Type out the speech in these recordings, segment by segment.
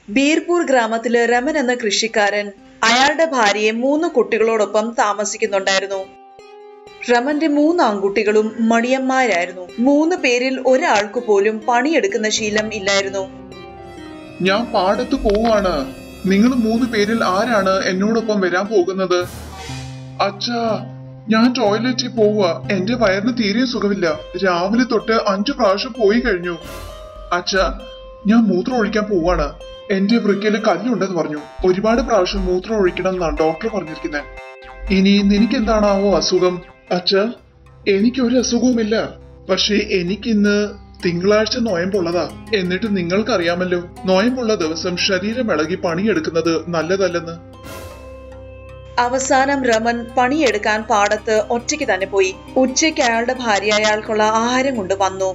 ബീർപൂർ ഗ്രാമത്തിലെ രമൻ എന്ന കൃഷിക്കാരൻ അയാളുടെ ഭാര്യയെ 3 കുട്ടികളോടൊപ്പം താമസിക്കുന്നുണ്ടായിരുന്നു. രമന്റെ 3 ആൺകുട്ടികളും മടിയന്മാരായിരുന്നു. 3 പേരിൽ ഒരാൾക്ക് പോലും പണിയെടുക്കുന്ന ശീലം ഇല്ലായിരുന്നു. ഞാൻ പാടത്ത് പോവാണ്. നിങ്ങൾ 3 പേരിൽ ആരാണ് എന്നോടൊപ്പം വരാൻ പോകുന്നത്? അച്ഛാ, ഞാൻ ടോയ്ലറ്റിൽ പോവുക. എന്റെ വയറിന് തീരെ സുഖമില്ല. രാവിലെ തൊട്ട് 5 പ്രാവശ്യം പോയി കഴിഞ്ഞു. അച്ഛാ, ഞാൻ മൂത്രം ഒഴിക്കാൻ പോവാണ്. എന്റെ വൃക്കയില് കല്ലുണ്ടെന്ന് പറഞ്ഞു. ഒരുപാട് പ്രാവശ്യം മൂത്രം ഒഴിക്കണം എന്നാണ് ഡോക്ടർ പറഞ്ഞിരിക്കുന്നത്. ഇനി നിനക്ക് എന്താണാവോ അസുഖം? അച്ഛാ, എനിക്കൊരു അസുഖവുമില്ല. പക്ഷെ എനിക്കിന്ന് തിങ്കളാഴ്ച നോയമ്പുള്ളതാ. എന്നിട്ട് നിങ്ങൾക്കറിയാമല്ലോ, നോയമ്പുള്ള ദിവസം ശരീരം ഇളകി പണിയെടുക്കുന്നത് നല്ലതല്ലെന്ന്. അവസാനം രമൻ പണിയെടുക്കാൻ പാടത്ത് ഒറ്റയ്ക്ക് തന്നെ പോയി. ഉച്ചയ്ക്ക് അയാളുടെ ഭാര്യ അയാൾക്കുള്ള ആഹാരം കൊണ്ട് വന്നു.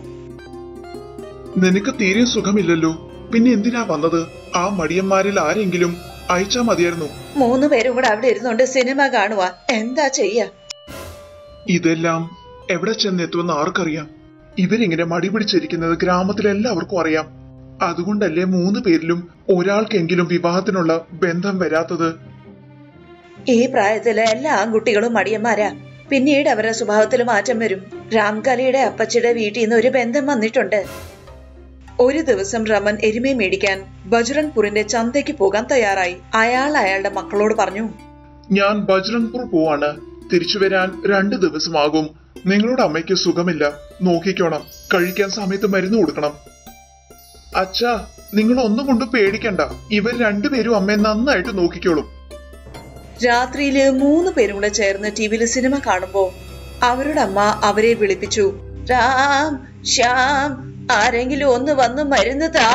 നിനക്ക് തീരെ സുഖമില്ലല്ലോ, പിന്നെ എന്തിനാ വന്നത്? ആ മടിയന്മാരിൽ ആരെങ്കിലും അയച്ചാ മതിയായിരുന്നു. 3 പേരും കൂടെ അവിടെ ഇരുന്നുകൊണ്ട് സിനിമ കാണുക. എന്താ ചെയ്യാ? ഇതെല്ലാം എവിടെ ചെന്നെത്തുമെന്ന് ആർക്കറിയാം? ഇവരിങ്ങനെ മടി പിടിച്ചിരിക്കുന്നത് ഗ്രാമത്തിലെല്ലാവർക്കും അറിയാം. അതുകൊണ്ടല്ലേ 3 പേരിലും ഒരാൾക്കെങ്കിലും വിവാഹത്തിനുള്ള ബന്ധം വരാത്തത്. ഈ പ്രായത്തിലെ എല്ലാ ആൺകുട്ടികളും മടിയന്മാരാ. പിന്നീട് അവരുടെ സ്വഭാവത്തിൽ മാറ്റം വരും. രാംകലിയുടെ അപ്പച്ചിയുടെ വീട്ടിൽ നിന്ന് ഒരു ബന്ധം വന്നിട്ടുണ്ട്. ഒരു ദിവസം രമൻ എരുമയെ മേടിക്കാൻ ബജ്റംഗ്പൂരിന്റെ ചന്തയ്ക്ക് പോകാൻ തയ്യാറായി. അയാൾ അയാളുടെ മക്കളോട് പറഞ്ഞു, ഞാൻ ബജ്റംഗ്പൂർ പോവാണ്. തിരിച്ചു വരാൻ 2 ദിവസമാകും. നിങ്ങളുടെ അമ്മയ്ക്ക് സുഖമില്ല, നോക്കിക്കോണം. കഴിക്കാൻ സമയത്ത് മരുന്ന് കൊടുക്കണം. അച്ഛാ, നിങ്ങൾ ഒന്നും കൊണ്ട് പേടിക്കണ്ട. ഇവർ 2 പേരും അമ്മയെ നന്നായിട്ട് നോക്കിക്കോളും. രാത്രിയില് 3 പേരും കൂടെ ചേർന്ന് ടിവിയിൽ സിനിമ കാണുമ്പോ അവരുടെ അമ്മ അവരെ വിളിപ്പിച്ചു. രാം, ശ്യാം, ആരെങ്കിലും ഒന്ന് വന്ന് മരുന്ന് താ.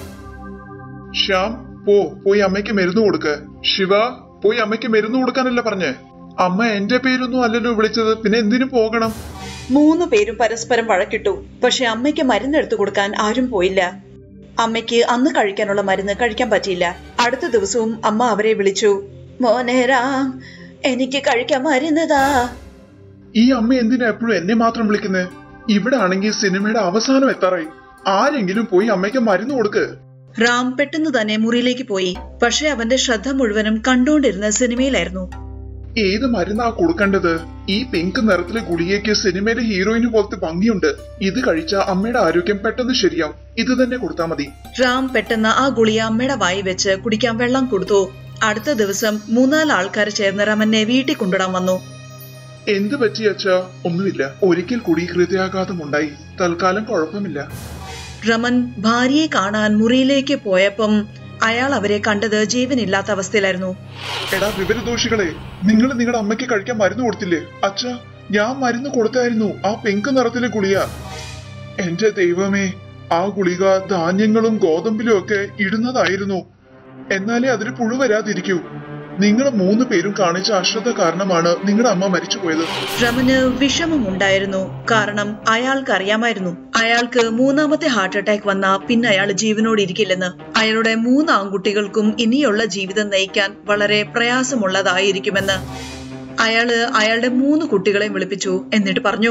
ശ്യാം, പോയി അമ്മയ്ക്ക് മരുന്ന് കൊടുക്ക. ശിവ, പോയി അമ്മയ്ക്ക് മരുന്ന് കൊടുക്കാനല്ല പറഞ്ഞേ. അമ്മ എന്റെ പേരൊന്നും അല്ലല്ലോ വിളിച്ചത്, പിന്നെ എന്തിനു പോകണം? 3 പേരും പരസ്പരം വഴക്കിട്ടു. പക്ഷെ അമ്മയ്ക്ക് മരുന്നെടുത്തു കൊടുക്കാൻ ആരും പോയില്ല. അമ്മയ്ക്ക് അന്ന് കഴിക്കാനുള്ള മരുന്ന് കഴിക്കാൻ പറ്റിയില്ല. അടുത്ത ദിവസവും അമ്മ അവരെ വിളിച്ചു. മോനെ രാം, എനിക്ക് കഴിക്കാൻ മരുന്നതാ. ഈ അമ്മ എന്തിനാ എപ്പോഴും എന്നെ മാത്രം വിളിക്കുന്നേ? ഇവിടെ ആണെങ്കിൽ സിനിമയുടെ അവസാനം എത്താറായി. ആരെങ്കിലും പോയി അമ്മയ്ക്ക് മരുന്ന് കൊടുക്ക്. റാം പെട്ടെന്ന് തന്നെ മുറിയിലേക്ക് പോയി. പക്ഷെ അവന്റെ ശ്രദ്ധ മുഴുവനും കണ്ടുകൊണ്ടിരുന്ന സിനിമയിലായിരുന്നു. ഏത് മരുന്നാ കൊടുക്കേണ്ടത്? ഈ പിങ്ക് നിറത്തിലെ ഗുളികയ്ക്ക് സിനിമയിലെ ഹീറോയിന് പോലത്തെ ഭംഗിയുണ്ട്. ഇത് കഴിച്ച അമ്മയുടെ ആരോഗ്യം പെട്ടെന്ന് ശരിയാവും. ഇത് തന്നെ കൊടുത്താ മതി. റാം പെട്ടെന്ന് ആ ഗുളിക അമ്മയുടെ വായി വെച്ച് കുടിക്കാൻ വെള്ളം കൊടുത്തു. അടുത്ത ദിവസം 3-4 ആൾക്കാർ ചേർന്ന് രമനെ വീട്ടിൽ കൊണ്ടുവിടാൻ വന്നു. എന്ത് പറ്റി അച്ഛാ? ഒന്നുമില്ല. ഒരിക്കൽ കൂടി ഹൃദയാഘാതം ഉണ്ടായി. തൽക്കാലം കുഴപ്പമില്ല. രമൻ ഭാര്യയെ കാണാൻ മുറിയിലേക്ക് പോയപ്പം അയാൾ അവരെ കണ്ടത് ജീവനില്ലാത്ത അവസ്ഥയിലായിരുന്നു. എടാ വിവരദോഷികളെ, നിങ്ങൾ നിങ്ങളുടെ അമ്മയ്ക്ക് കഴിക്കാൻ മരുന്ന് കൊടുത്തില്ലേ? അച്ഛാ, ഞാൻ മരുന്ന് കൊടുത്തായിരുന്നു. ആ പിങ്ക് നിറത്തിലെ ഗുളിക. എന്റെ ദൈവമേ, ആ ഗുളിക ധാന്യങ്ങളും ഗോതമ്പിലും ഒക്കെ ഇടുന്നതായിരുന്നു. എന്നാലേ അതിന് പുഴു വരാതിരിക്കൂ. നിങ്ങൾ 3 പേരും കാണിച്ച അശ്രദ്ധ കാരണമാണ് നിങ്ങളുടെ അമ്മ മരിച്ചുപോയത്. രമന് വിഷമമുണ്ടായിരുന്നു. കാരണം അയാൾക്ക് അറിയാമായിരുന്നു, അയാൾക്ക് 3ാമത്തെ ഹാർട്ട് അറ്റാക്ക് വന്ന പിന്നെ അയാൾ ജീവനോട് ഇരിക്കില്ലെന്ന്. അയാളുടെ 3 ആൺകുട്ടികൾക്കും ഇനിയുള്ള ജീവിതം നയിക്കാൻ വളരെ പ്രയാസമുള്ളതായിരിക്കുമെന്ന്. അയാള് അയാളുടെ 3 കുട്ടികളെ വിളിപ്പിച്ചു. എന്നിട്ട് പറഞ്ഞു,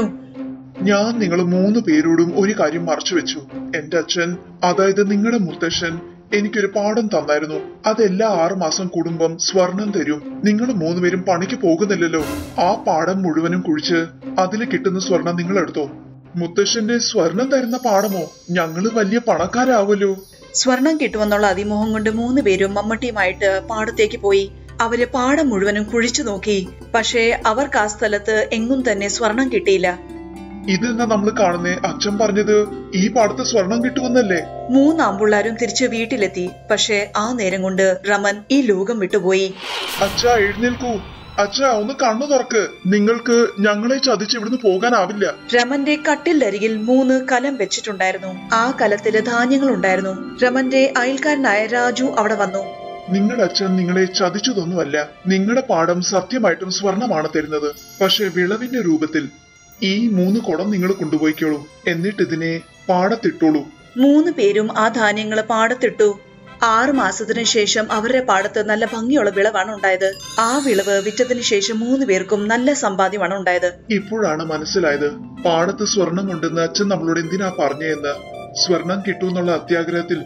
ഞാൻ നിങ്ങൾ 3 പേരോടും ഒരു കാര്യം മറച്ചു വെച്ചു. എന്റെ അച്ഛൻ, അതായത് നിങ്ങളുടെ മുത്തശ്ശൻ, എനിക്കൊരു പാടം തന്നായിരുന്നു. അതെല്ലാ 6 മാസം കൂടുമ്പം സ്വർണം തരും. നിങ്ങൾ 3 പേരും പണിക്ക് പോകുന്നില്ലല്ലോ. ആ പാടം മുഴുവനും കുഴിച്ച് അതിൽ കിട്ടുന്ന സ്വർണം നിങ്ങൾ എടുത്തോ. മുത്തശ്ശന്റെ സ്വർണം തരുന്ന പാടമോ? ഞങ്ങള് വലിയ പണക്കാരാവല്ലോ. സ്വർണം കിട്ടുമെന്നുള്ള അതിമോഹം കൊണ്ട് 3 പേരും മമ്മട്ടിയുമായിട്ട് പാടത്തേക്ക് പോയി. അവര് പാടം മുഴുവനും കുഴിച്ചു നോക്കി. പക്ഷേ അവർക്ക് ആ സ്ഥലത്ത് എങ്ങും തന്നെ സ്വർണം കിട്ടിയില്ല. ഇതെന്നാ നമ്മൾ കാണുന്നേ? അച്ഛൻ പറഞ്ഞത് ഈ പാടത്ത് സ്വർണം കിട്ടുമെന്നല്ലേ? 3 ആമ്പിള്ളാരും തിരിച്ചു വീട്ടിലെത്തി. പക്ഷെ ആ നേരം കൊണ്ട് രമൻ ഈ ലോകം വിട്ടുപോയി. അച്ഛാ, എഴുന്നേൽക്കൂ. അച്ഛാ, ഒന്ന് കണ്ണു തുറക്ക്. നിങ്ങൾക്ക് ഞങ്ങളെ ചതിച്ച് ഇവിടുന്ന് പോകാനാവില്ല. രമന്റെ കട്ടിലരികിൽ 3 കലം വെച്ചിട്ടുണ്ടായിരുന്നു. ആ കലത്തില് ധാന്യങ്ങൾ ഉണ്ടായിരുന്നു. രമന്റെ അയൽക്കാരനായ രാജു അവിടെ വന്നു. നിങ്ങളുടെ അച്ഛൻ നിങ്ങളെ ചതിച്ചതൊന്നുമല്ല. നിങ്ങളുടെ പാടം സത്യമായിട്ടും സ്വർണമാണ് തരുന്നത്. പക്ഷെ വിളവിന്റെ രൂപത്തിൽ. ഈ 3 കുടം നിങ്ങൾ കൊണ്ടുപോയിക്കോളൂ. എന്നിട്ട് ഇതിനെ പാടത്തിട്ടോളൂ. 3 പേരും ആ ധാന്യങ്ങള് പാടത്തിട്ടു. 6 മാസത്തിനു ശേഷം അവരുടെ പാടത്ത് നല്ല ഭംഗിയുള്ള വിളവാണ് ഉണ്ടായത്. ആ വിളവ് വിറ്റതിനു ശേഷം 3 പേർക്കും നല്ല സമ്പാദ്യമാണ് ഉണ്ടായത്. ഇപ്പോഴാണ് മനസ്സിലായത് പാടത്ത് സ്വർണം ഉണ്ടെന്ന് അച്ഛൻ നമ്മളോട് എന്തിനാ പറഞ്ഞെന്ന്. സ്വർണം കിട്ടൂന്നുള്ള അത്യാഗ്രഹത്തിൽ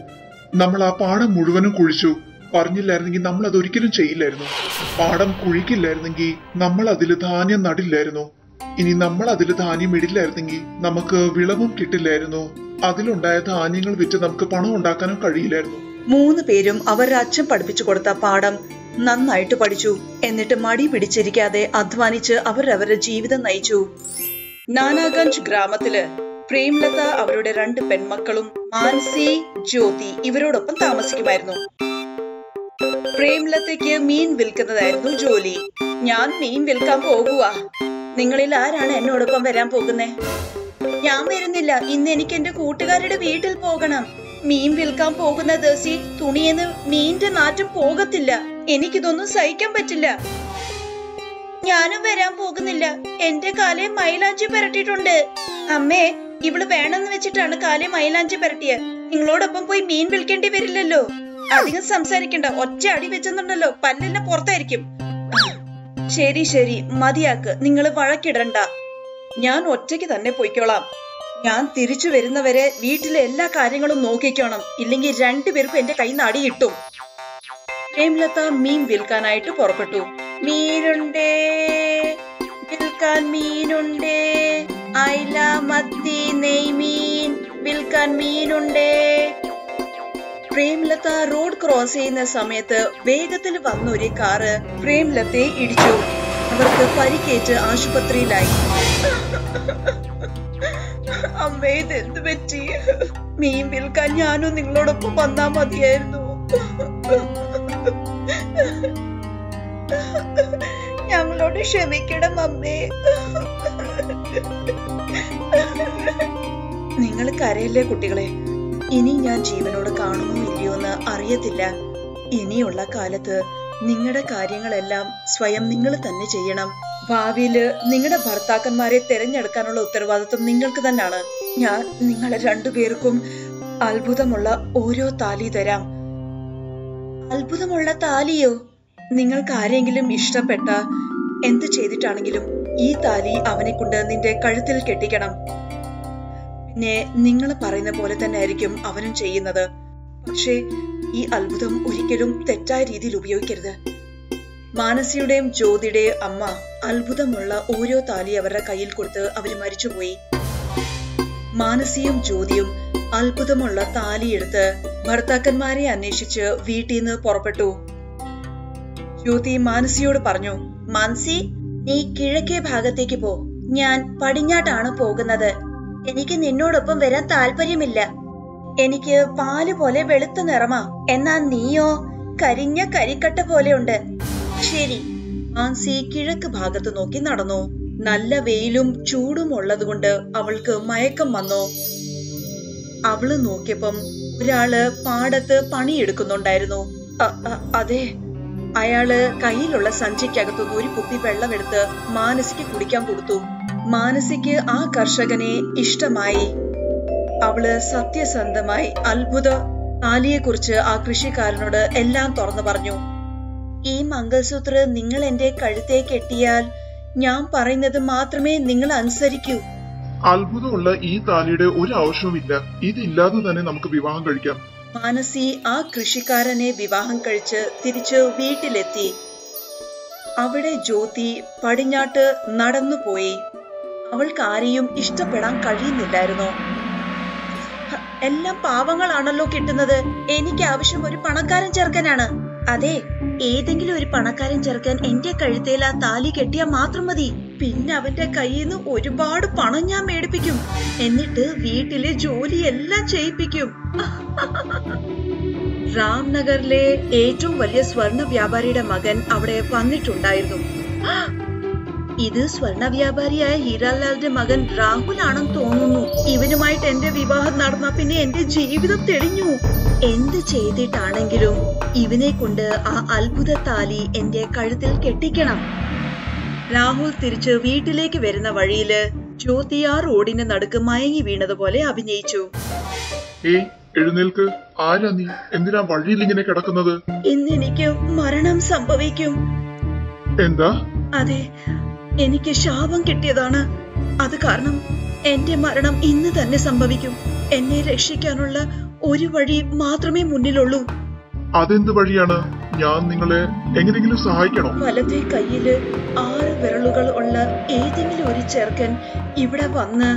നമ്മൾ ആ പാടം മുഴുവനും കുഴിച്ചു. പറഞ്ഞില്ലായിരുന്നെങ്കിൽ നമ്മൾ അതൊരിക്കലും ചെയ്യില്ലായിരുന്നു. പാടം കുഴിക്കില്ലായിരുന്നെങ്കിൽ നമ്മൾ അതിൽ ധാന്യം നടില്ലായിരുന്നു. ഇനി നമ്മൾ അതിൽ ധാന്യം ഇടില്ലായിരുന്നെങ്കിൽ നമുക്ക് വിളവും കിട്ടില്ലായിരുന്നു. അതിലുണ്ടായ ധാന്യങ്ങൾ വിറ്റ് നമുക്ക് പണം ഉണ്ടാക്കാനും കഴിയില്ലായിരുന്നു. 3 പേരും അവരുടെ അച്ഛൻ പഠിപ്പിച്ചു കൊടുത്ത പാഠം നന്നായിട്ട് പഠിച്ചു. എന്നിട്ട് മടി പിടിച്ചിരിക്കാതെ അധ്വാനിച്ച് അവരവരുടെ ജീവിതം നയിച്ചു. നാനാഗഞ്ച് ഗ്രാമത്തില് പ്രേംലത അവരുടെ 2 പെൺമക്കളും മാനസി, ജ്യോതി ഇവരോടൊപ്പം താമസിക്കുമായിരുന്നു. പ്രേംലതയ്ക്ക് മീൻ വിൽക്കുന്നതായിരുന്നു ജോലി. ഞാൻ മീൻ വിൽക്കാൻ പോകുക. നിങ്ങളിൽ ആരാണ് എന്നോടൊപ്പം വരാൻ പോകുന്നേ? ഞാൻ വരുന്നില്ല. ഇന്ന് എനിക്ക് എന്റെ കൂട്ടുകാരുടെ വീട്ടിൽ പോകണം. മീൻ വിൽക്കാൻ പോകുന്ന ദിവസി തുണിയെന്ന് മീന്റെ നാറ്റം പോകത്തില്ല. എനിക്കിതൊന്നും സഹിക്കാൻ പറ്റില്ല. ഞാനും വരാൻ പോകുന്നില്ല. എന്റെ കാലെ മൈലാഞ്ചി പരട്ടിയിട്ടുണ്ട്. അമ്മേ, ഇവള് വേണമെന്ന് വെച്ചിട്ടാണ് കാലെ മൈലാഞ്ചി പരട്ടിയ. നിങ്ങളോടൊപ്പം പോയി മീൻ വിൽക്കേണ്ടി വരില്ലല്ലോ. അധികം സംസാരിക്കണ്ട. ഒറ്റ അടി വെച്ചെന്നുണ്ടല്ലോ പല്ലെല്ലാം പുറത്തായിരിക്കും. ശരി ശരി, മതിയാക്ക്. നിങ്ങൾ വഴക്കിടണ്ട. ഞാൻ ഒറ്റയ്ക്ക് തന്നെ പോയിക്കോളാം. ഞാൻ തിരിച്ചു വരുന്നവരെ വീട്ടിലെ എല്ലാ കാര്യങ്ങളും നോക്കിക്കോണം. ഇല്ലെങ്കിൽ 2 പേർക്കും എന്റെ കൈ നടി കിട്ടും. പ്രേംലത മീൻ വിൽക്കാനായിട്ട് പുറപ്പെട്ടു. മീനുണ്ടേ, വിൽക്കാൻ മീനുണ്ടേ. അയില, മത്തി, നെയ്മീൻ വിൽക്കാൻ മീനുണ്ടേ. പ്രേംലത റോഡ് ക്രോസ് ചെയ്യുന്ന സമയത്ത് വേഗത്തിൽ വന്നൊരു കാറ് പ്രേംലതയെ ഇടിച്ചു. അവർക്ക് പരിക്കേറ്റ് ആശുപത്രിയിലായി. അമ്മേ, ഇതെന്ത് പറ്റി? മീൻ വിൽക്കാൻ ഞാനും നിങ്ങളോടൊപ്പം വന്നാ മതിയായിരുന്നു. ഞങ്ങളോട് ക്ഷമിക്കണം അമ്മേ. നിങ്ങൾ കരയല്ലേ കുട്ടികളെ. ഇനി ഞാൻ ജീവനോട് കാണുമോ ഇല്ലയോ എന്ന് അറിയത്തില്ല. ഇനിയുള്ള കാലത്ത് നിങ്ങളുടെ കാര്യങ്ങളെല്ലാം സ്വയം നിങ്ങൾ തന്നെ ചെയ്യണം. ഭാവിയില് നിങ്ങളുടെ ഭർത്താക്കന്മാരെ തിരഞ്ഞെടുക്കാനുള്ള ഉത്തരവാദിത്വം നിങ്ങൾക്ക് തന്നെയാണ്. ഞാൻ നിങ്ങളെ 2 പേർക്കും അത്ഭുതമുള്ള ഓരോ താലി തരാം. അത്ഭുതമുള്ള താലിയോ? നിങ്ങൾക്ക് ആരെങ്കിലും ഇഷ്ടപ്പെട്ട എന്ത് ചെയ്തിട്ടാണെങ്കിലും ഈ താലി അവനെ കൊണ്ട് നിന്റെ കഴുത്തിൽ കെട്ടിക്കണം. പിന്നെ നിങ്ങൾ പറയുന്ന പോലെ തന്നെ ആയിരിക്കും അവനും ചെയ്യുന്നത്. പക്ഷേ ഈ അത്ഭുതം ഒരിക്കലും തെറ്റായ രീതിയിൽ ഉപയോഗിക്കരുത്. മാനസിയുടെയും ജ്യോതിയുടെയും അമ്മ അത്ഭുതമുള്ള ഓരോ താലി അവരുടെ കയ്യിൽ കൊടുത്ത് അവര് മരിച്ചുപോയി. മാനസിയും ജ്യോതിയും അത്ഭുതമുള്ള താലിയെടുത്ത് ഭർത്താക്കന്മാരെ അന്വേഷിച്ച് വീട്ടിൽ നിന്ന് പുറപ്പെട്ടു. ജ്യോതി മാനസിയോട് പറഞ്ഞു, മാനസി, നീ കിഴക്കേ ഭാഗത്തേക്ക് പോ. ഞാൻ പടിഞ്ഞാട്ടാണ് പോകുന്നത്. എനിക്ക് നിന്നോടൊപ്പം വരാൻ താല്പര്യമില്ല. എനിക്ക് പാല് പോലെ വെളുത്ത നിറമാ. എന്നാ നീയോ കരിഞ്ഞ കരിക്കട്ട പോലെയുണ്ട്. ശരി. മാൻസി കിഴക്ക് ഭാഗത്ത് നോക്കി നടന്നു. നല്ല വെയിലും ചൂടും ഉള്ളതുകൊണ്ട് അവൾക്ക് മയക്കം വന്നു. അവള് നോക്കിയപ്പം ഒരാള് പാടത്ത് പണിയെടുക്കുന്നുണ്ടായിരുന്നു. അതെ. അയാള് കയ്യിലുള്ള സഞ്ചിക്കകത്തുനിന്ന് ഒരു കുപ്പി വെള്ളമെടുത്ത് മാനസിക്ക് കുടിക്കാൻ കൊടുത്തു. മാനസിക്ക് ആ കർഷകനെ ഇഷ്ടമായി. അവള് സത്യസന്ധമായി അത്ഭുത താലിയെക്കുറിച്ച് ആ കൃഷിക്കാരനോട് എല്ലാം തുറന്നു പറഞ്ഞു. ഈ മംഗൾസൂത്ര നിങ്ങൾ എന്റെ കഴുത്തേ കെട്ടിയാൽ ഞാൻ പറയുന്നത് മാത്രമേ നിങ്ങൾ അനുസരിക്കൂ. അത്ഭുതമുള്ള ഈ താലിയുടെ ഒരു ആവശ്യവുമില്ല. ഇതില്ലാതെ തന്നെ നമുക്ക് വിവാഹം കഴിക്കാം. മാനസി ആ കൃഷിക്കാരനെ വിവാഹം കഴിച്ച് തിരിച്ച് വീട്ടിലെത്തി. അവിടെ ജ്യോതി പടിഞ്ഞാട്ട് നടന്നുപോയി. അവൾക്ക് ആരെയും ഇഷ്ടപ്പെടാൻ കഴിയുന്നില്ലായിരുന്നു. എല്ലാം പാവങ്ങളാണല്ലോ കിട്ടുന്നത്. എനിക്ക് ആവശ്യം ഒരു പണക്കാരൻ ചെറുക്കനാണ്. അതെ, ഏതെങ്കിലും ഒരു പണക്കാരൻ ചെറുക്കൻ എന്റെ കഴുത്തേൽ ആ താലി കെട്ടിയാൽ മാത്രം മതി. പിന്നെ അവന്റെ കയ്യിൽ നിന്ന് ഒരുപാട് പണം ഞാൻ മേടിപ്പിക്കും. എന്നിട്ട് വീട്ടിലെ ജോലിയെല്ലാം ചെയ്യിപ്പിക്കും. രാംനഗറിലെ ഏറ്റവും വലിയ സ്വർണ വ്യാപാരിയുടെ മകൻ അവിടെ വന്നിട്ടുണ്ടായിരുന്നു. ഇത് സ്വർണ വ്യാപാരിയായ ഹീരാലാലിന്റെ മകൻ രാഹുൽ ആണെന്ന് തോന്നുന്നു. ഇവനുമായിട്ട് എന്റെ വിവാഹം നടന്ന പിന്നെ എന്റെ ജീവിതം തെളിഞ്ഞു. എന്ത് ചെയ്തിട്ടാണെങ്കിലും ഇവനെ കൊണ്ട് ആ അത്ഭുത താലി എന്റെ കഴുത്തിൽ കെട്ടിക്കണം. രാഹുൽ തിരിച്ച് വീട്ടിലേക്ക് വരുന്ന വഴിയില് ജ്യോതി ആ റോഡിന്റെ നടുക്ക് മയങ്ങി വീണതുപോലെ അഭിനയിച്ചു. എഴുന്നേൽക്ക്. ആരാ നീ? എന്തിനാ വഴിയിൽ ഇങ്ങനെ കിടക്കുന്നത്? ഇന്ന് എനിക്ക് മരണം സംഭവിക്കും. എന്താ? അതെ, എനിക്ക് ശാപം കിട്ടിയതാണ്. അത് കാരണം എന്റെ മരണം ഇന്ന് തന്നെ സംഭവിക്കും. എന്നെ രക്ഷിക്കാനുള്ള ഒരു വഴി മാത്രമേ മുന്നിലുള്ളൂ. അതെന്ത് വഴിയാണ്? ഞാൻ നിങ്ങളെ എങ്ങനെയെങ്കിലും സഹായിക്കണോ? വലത്തെ കയ്യില് 6 വിരലുകൾ ഉള്ള ഏതെങ്കിലും ഒരു ചെറുക്കൻ ഇവിടെ വന്ന്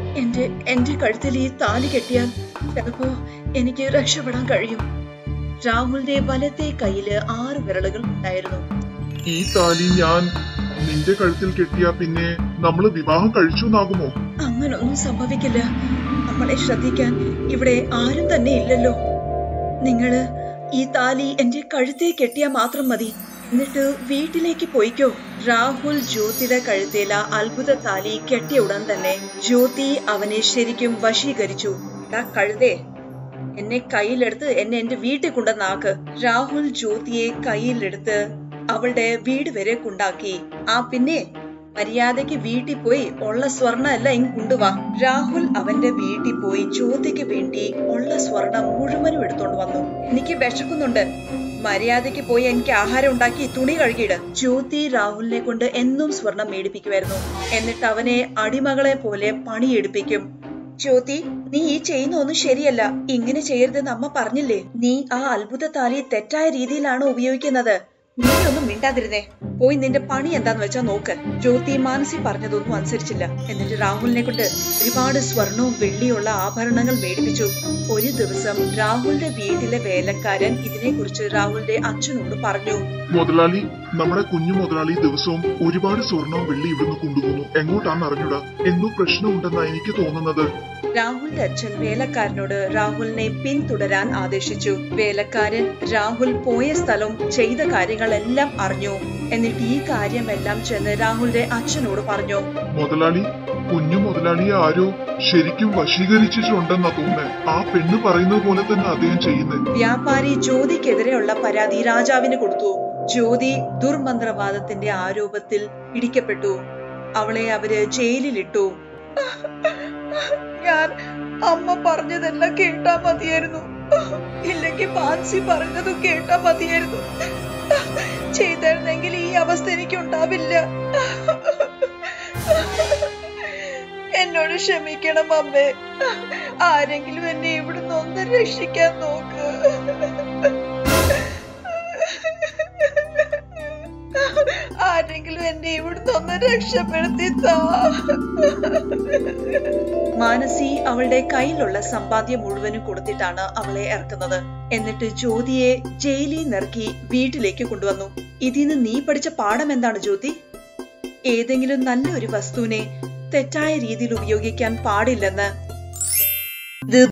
എന്റെ കഴുത്തിൽ ഈ താലി കെട്ടിയാൽ ചിലപ്പോ എനിക്ക് രക്ഷപ്പെടാൻ കഴിയും. രാഹുലിന്റെ വലത്തെ കയ്യില് 6 വിരലുകൾ ഉണ്ടായിരുന്നു. ഈ താലി ഞാൻ നിന്റെ കഴുത്തിൽ കെട്ടിയാ പിന്നെ നമ്മള് വിവാഹം കഴിച്ചു എന്നാകുമോ? അങ്ങനൊന്നും സംഭവിക്കില്ല. നമ്മളെ ശ്രദ്ധിക്കാൻ ഇവിടെ ആരും തന്നെ ഇല്ലല്ലോ. നിങ്ങള് ഈ താലി എന്റെ കഴുത്തെ കെട്ടിയാ മാത്രം മതി. എന്നിട്ട് വീട്ടിലേക്ക് പോയിക്കോ. രാഹുൽ ജ്യോതിയുടെ കഴുത്തേല അത്ഭുത താലി കെട്ടിയ ഉടൻ തന്നെ ജ്യോതി അവനെ ശരിക്കും വശീകരിച്ചു. കഴുതേ, എന്നെ കയ്യിലെടുത്ത് എന്നെ എന്റെ വീട്ടിൽ കൊണ്ടുവന്നാക്ക്. രാഹുൽ ജ്യോതിയെ കയ്യിലെടുത്ത് അവളുടെ വീട് വരെ കൊണ്ടാക്കി. പിന്നെ മര്യാദയ്ക്ക് വീട്ടിൽ പോയി ഉള്ള സ്വർണ്ണ എല്ലാം ഇങ്ങ് കൊണ്ടുവാ. രാഹുൽ അവന്റെ വീട്ടിൽ പോയി ജ്യോതിക്ക് വേണ്ടി ഉള്ള സ്വർണം മുഴുവനും എടുത്തോണ്ട് വന്നു. എനിക്ക് വിശക്കുന്നുണ്ട്, മര്യാദയ്ക്ക് പോയി എനിക്ക് ആഹാരം ഉണ്ടാക്കി തുണി കഴുകിയിട്. ജ്യോതി രാഹുലിനെ കൊണ്ട് എന്നും സ്വർണം മേടിപ്പിക്കുമായിരുന്നു. എന്നിട്ട് അവനെ അടിമകളെ പോലെ പണിയെടുപ്പിക്കും. ജ്യോതി, നീ ഈ ചെയ്യുന്നൊന്നും ശരിയല്ല. ഇങ്ങനെ ചെയ്യരുതെന്ന് അമ്മ പറഞ്ഞില്ലേ? നീ ആ അത്ഭുത താലി തെറ്റായ രീതിയിലാണ് ഉപയോഗിക്കുന്നത്. നീ ഒന്നും മിണ്ടാതിരുന്നേ. പോയി നിന്റെ പണി എന്താന്ന് വെച്ചാ നോക്ക്. ജ്യോതി മാനസി പറഞ്ഞതൊന്നും അനുസരിച്ചില്ല. എന്നിട്ട് രാഹുലിനെ കൊണ്ട് ഒരുപാട് സ്വർണവും വെള്ളിയുള്ള ആഭരണങ്ങൾ മേടിപ്പിച്ചു. ഒരു ദിവസം രാഹുലിന്റെ വീട്ടിലെ വേലക്കാരൻ ഇതിനെ കുറിച്ച് രാഹുലിന്റെ അച്ഛനോട് പറഞ്ഞു. മുതലാളി, നമ്മുടെ കുഞ്ഞു മുതലാളി ദിവസവും ഒരുപാട് സ്വർണവും വെള്ളി ഇവിടുന്ന് കൊണ്ടുപോകുന്നു. എങ്ങോട്ടാന്ന് അറിഞ്ഞൂടാ. എന്തോ പ്രശ്നമുണ്ടെന്നാ എനിക്ക് തോന്നുന്നത്. രാഹുലിന്റെ അച്ഛൻ വേലക്കാരനോട് രാഹുലിനെ പിന്തുടരാൻ ആദേശിച്ചു. വേലക്കാരൻ രാഹുൽ പോയ സ്ഥലവും ചെയ്ത കാര്യങ്ങളെല്ലാം അറിഞ്ഞു. എന്നിട്ട് ഈ കാര്യമെല്ലാം ചെന്ന് രാഹുലിന്റെ അച്ഛനോട് പറഞ്ഞു. മുതലാളി, കുഞ്ഞു മുതലാളിയെ ആരോ ശരിക്കും വശീകരിച്ചിട്ടുണ്ടെന്നാ തോന്നുന്നേ. ആ പെണ്ണ് പറയുന്നത് പോലെ തന്നെ അദ്ദേഹം ചെയ്യുന്നത്. വ്യാപാരി ജ്യോതിക്കെതിരെയുള്ള പരാതി രാജാവിന് കൊടുത്തു. ജ്യോതി ദുർമന്ത്രവാദത്തിന്റെ ആരോപത്തിൽ പിടിക്കപ്പെട്ടു. അവളെ അവര് ജയിലിലിട്ടു. ഞാൻ അമ്മ പറഞ്ഞതെല്ലാം കേട്ടാ മതിയായിരുന്നു, ഇല്ലെങ്കിൽ മാൻസി പറഞ്ഞതും കേട്ടാ മതിയായിരുന്നു. ചെയ്തിരുന്നെങ്കിൽ ഈ അവസ്ഥ എനിക്ക് ഉണ്ടാവില്ല. എന്നോട് ക്ഷമിക്കണം അമ്മേ. ആരെങ്കിലും എന്നെ ഇവിടുന്ന് ഒന്ന് രക്ഷിക്കാൻ നോക്ക്. ആരെങ്കിലും എന്നെ ഇവിടുന്ന് ഒന്ന് രക്ഷപ്പെടുത്തി താ. മാനസി അവളുടെ കയ്യിലുള്ള സമ്പാദ്യം മുഴുവനും കൊടുത്തിട്ടാണ് അവളെ ഇറക്കുന്നത്. എന്നിട്ട് ജ്യോതിയെ ജയിലിൽ നിറക്കി വീട്ടിലേക്ക് കൊണ്ടുവന്നു. ഇതിന്ന് നീ പഠിച്ച പാഠം എന്താണ് ജ്യോതി? ഏതെങ്കിലും നല്ലൊരു വസ്തുവിനെ തെറ്റായ രീതിയിൽ ഉപയോഗിക്കാൻ പാടില്ലെന്ന്.